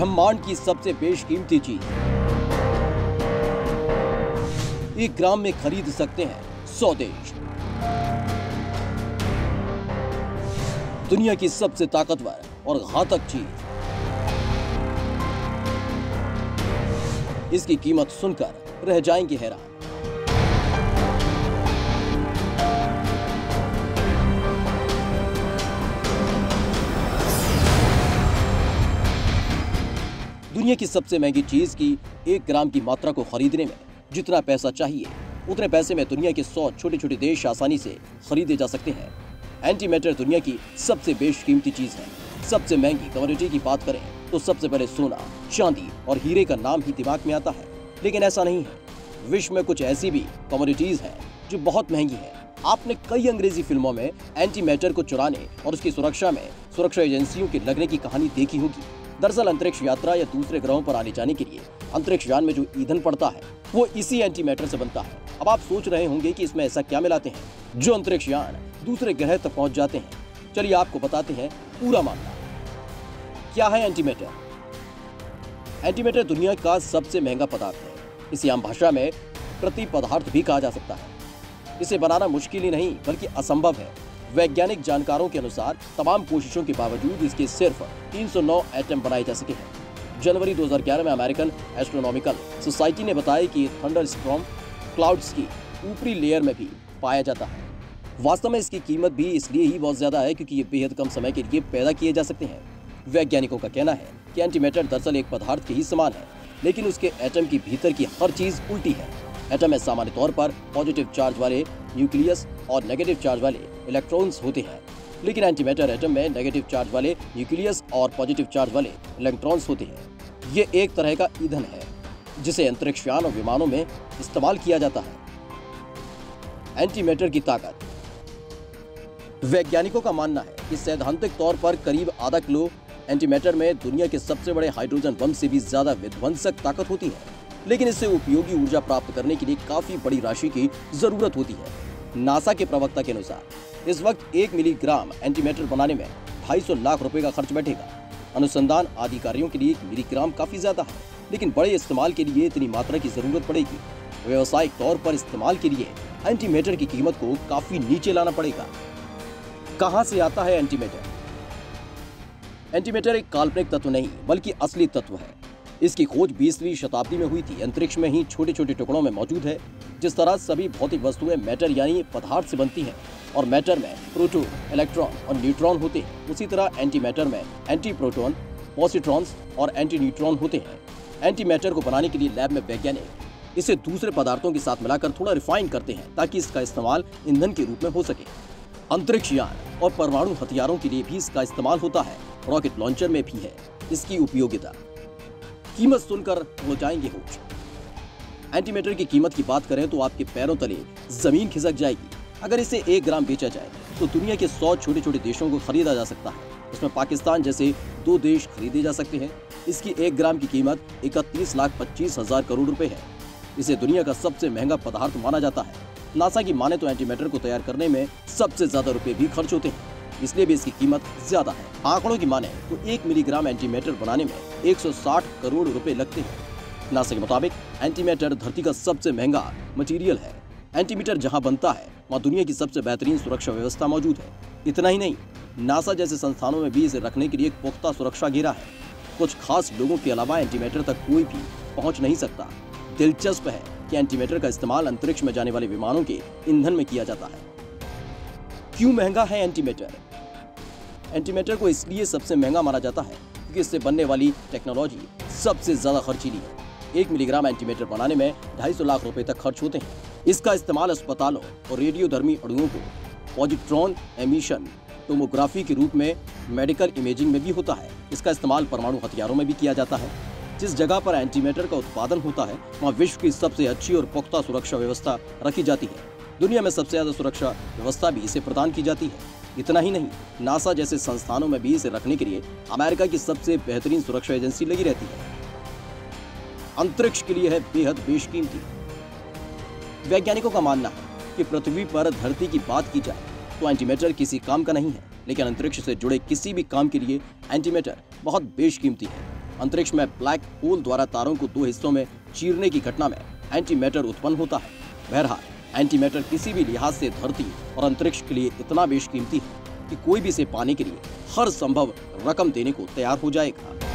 ब्रह्मांड की सबसे बेशकीमती चीज 1 ग्राम में खरीद सकते हैं 100 देश। दुनिया की सबसे ताकतवर और घातक चीज, इसकी कीमत सुनकर रह जाएंगे हैरान। दुनिया की सबसे महंगी चीज की 1 ग्राम की मात्रा को खरीदने में जितना पैसा चाहिए, उतने पैसे में दुनिया के 100 छोटे छोटे देश आसानी से खरीदे जा सकते हैं। एंटीमैटर दुनिया की सबसे बेशकीमती चीज है। सबसे महंगी कमोडिटी की बात करें तो सबसे पहले सोना, चांदी और हीरे का नाम ही दिमाग में आता है, लेकिन ऐसा नहीं है। विश्व में कुछ ऐसी भी कमोडिटीज हैं जो बहुत महंगी है। आपने कई अंग्रेजी फिल्मों में एंटीमैटर को चुराने और उसकी सुरक्षा में सुरक्षा एजेंसियों के लगने की कहानी देखी होगी। दरअसल अंतरिक्ष यात्रा या दूसरे ग्रहों पर आने जाने के लिए अंतरिक्ष यान में जो ईंधन पड़ता है वो इसी एंटीमैटर से बनता है। अब आप सोच रहे होंगे कि इसमें ऐसा क्या मिलाते हैं जो अंतरिक्ष यान दूसरे ग्रह तक पहुंच जाते हैं। चलिए आपको बताते हैं पूरा मामला। क्या है एंटीमैटर? एंटीमैटर दुनिया का सबसे महंगा पदार्थ है। इसे आम भाषा में प्रति पदार्थ भी कहा जा सकता है। इसे बनाना मुश्किल ही नहीं बल्कि असंभव है। वैज्ञानिक जानकारों के अनुसार तमाम कोशिशों के बावजूद इसके सिर्फ 309 एटम बनाए जा सके हैं। जनवरी 2011 में अमेरिकन एस्ट्रोनॉमिकल सोसाइटी ने बताया कि थंडरस्टॉर्म क्लाउड्स की ऊपरी लेयर में भी पाया जाता है। वास्तव में इसकी कीमत भी इसलिए ही बहुत ज्यादा है क्योंकि ये बेहद कम समय के लिए पैदा किए जा सकते हैं। वैज्ञानिकों का कहना है कि एंटीमैटर दरअसल एक पदार्थ के ही समान है, लेकिन उसके एटम की भीतर की हर चीज उल्टी है। एटम में सामान्य तौर पर पॉजिटिव चार्ज वाले न्यूक्लियस और नेगेटिव चार्ज वाले इलेक्ट्रॉन्स होते हैं, लेकिन एंटीमैटर एटम में नेगेटिव चार्ज वाले न्यूक्लियस और पॉजिटिव चार्ज वाले इलेक्ट्रॉन्स होते हैं। ये एक तरह का ईंधन है जिसे अंतरिक्ष यान और विमानों में इस्तेमाल किया जाता है। एंटीमैटर की ताकत। वैज्ञानिकों का मानना है कि सैद्धांतिक तौर पर करीब आधा किलो एंटीमैटर में दुनिया के सबसे बड़े हाइड्रोजन बम से भी ज्यादा विध्वंसक ताकत होती है, लेकिन इससे उपयोगी ऊर्जा प्राप्त करने के लिए काफी बड़ी राशि की जरूरत होती है। नासा के प्रवक्ता के अनुसार इस वक्त 1 मिलीग्राम एंटीमैटर बनाने में 250 लाख रुपए का खर्च बैठेगा। अनुसंधान आदि कार्यों के लिए 1 मिलीग्राम काफी ज्यादा है, लेकिन बड़े इस्तेमाल के लिए इतनी मात्रा की जरूरत पड़ेगी। व्यावसायिक तौर पर इस्तेमाल के लिए एंटीमैटर की कीमत को काफी नीचे लाना पड़ेगा। कहां से आता है एंटीमैटर? एंटीमैटर एक काल्पनिक तत्व नहीं बल्कि असली तत्व है। इसकी खोज 20वीं शताब्दी में हुई थी। अंतरिक्ष में ही छोटे छोटे टुकड़ों में मौजूद है। जिस तरह सभी भौतिक वस्तुएं मैटर यानी पदार्थ से बनती हैं और मैटर में प्रोटॉन, इलेक्ट्रॉन और न्यूट्रॉन होते हैं, उसी तरह एंटीमैटर में एंटी प्रोटॉन, पॉजिट्रॉन्स और एंटी न्यूट्रॉन होते हैं। एंटीमैटर को बनाने के लिए लैब में वैज्ञानिक इसे दूसरे पदार्थों के साथ मिलाकर थोड़ा रिफाइन करते हैं ताकि इसका इस्तेमाल ईंधन के रूप में हो सके। अंतरिक्ष यान और परमाणु हथियारों के लिए भी इसका इस्तेमाल होता है। रॉकेट लॉन्चर में भी है इसकी उपयोगिता। कीमत सुनकर हो जाएंगे होश। एंटीमैटर की कीमत की बात करें तो आपके पैरों तले जमीन खिसक जाएगी। अगर इसे 1 ग्राम बेचा जाए तो दुनिया के 100 छोटे छोटे देशों को खरीदा जा सकता है। इसमें पाकिस्तान जैसे 2 देश खरीदे जा सकते हैं। इसकी 1 ग्राम की कीमत 31,25,000 करोड़ रुपए है। इसे दुनिया का सबसे महंगा पदार्थ माना जाता है। नासा की माने तो एंटीमैटर को तैयार करने में सबसे ज्यादा रुपए भी खर्च होते हैं, इसलिए भी इसकी कीमत ज्यादा है। आंकड़ों की माने तो 1 मिलीग्राम एंटीमैटर बनाने में 160 करोड़ रुपए लगते हैं। नासा के मुताबिक एंटीमैटर धरती का सबसे महंगा मटेरियल है। एंटीमैटर जहां बनता है वहां दुनिया की सबसे बेहतरीन सुरक्षा व्यवस्था मौजूद है। इतना ही नहीं, नासा जैसे संस्थानों में भी इसे रखने के लिए एक पुख्ता सुरक्षा घेरा है। कुछ खास लोगों के अलावा एंटीमैटर तक कोई भी पहुंच नहीं सकता। दिलचस्प है कि एंटीमैटर का इस्तेमाल अंतरिक्ष में जाने वाले विमानों के ईंधन में किया जाता है। क्यों महंगा है एंटीमैटर? एंटीमैटर को इसलिए सबसे महंगा माना जाता है क्योंकि इससे बनने वाली टेक्नोलॉजी सबसे ज्यादा खर्चीली है। 1 मिलीग्राम एंटीमैटर बनाने में 250 लाख रुपए तक खर्च होते हैं। इसका इस्तेमाल अस्पतालों और रेडियोधर्मी अणुओं को पॉजिट्रॉन एमिशन टोमोग्राफी के रूप में मेडिकल इमेजिंग में भी होता है। इसका इस्तेमाल परमाणु हथियारों में भी किया जाता है। जिस जगह पर एंटीमैटर का उत्पादन होता है वहाँ विश्व की सबसे अच्छी और पुख्ता सुरक्षा व्यवस्था रखी जाती है। दुनिया में सबसे ज्यादा सुरक्षा व्यवस्था भी इसे प्रदान की जाती है। इतना ही नहीं, नासा जैसे संस्थानों में भी इसे रखने के लिए अमेरिका की सबसे बेहतरीन सुरक्षा एजेंसी लगी रहती है। अंतरिक्ष के लिए है बेहद बेशकीमती। वैज्ञानिकों का मानना है कि पृथ्वी पर धरती की बात की जाए तो एंटीमैटर किसी काम का नहीं है, लेकिन अंतरिक्ष से जुड़े किसी भी काम के लिए एंटीमैटर बहुत बेशकीमती है। अंतरिक्ष में ब्लैक होल द्वारा तारों को दो हिस्सों में चीरने की घटना में एंटी मैटर उत्पन्न होता है। बहरहाल एंटी मैटर किसी भी लिहाज से धरती और अंतरिक्ष के लिए इतना बेशकीमती है कि कोई भी इसे पाने के लिए हर संभव रकम देने को तैयार हो जाएगा।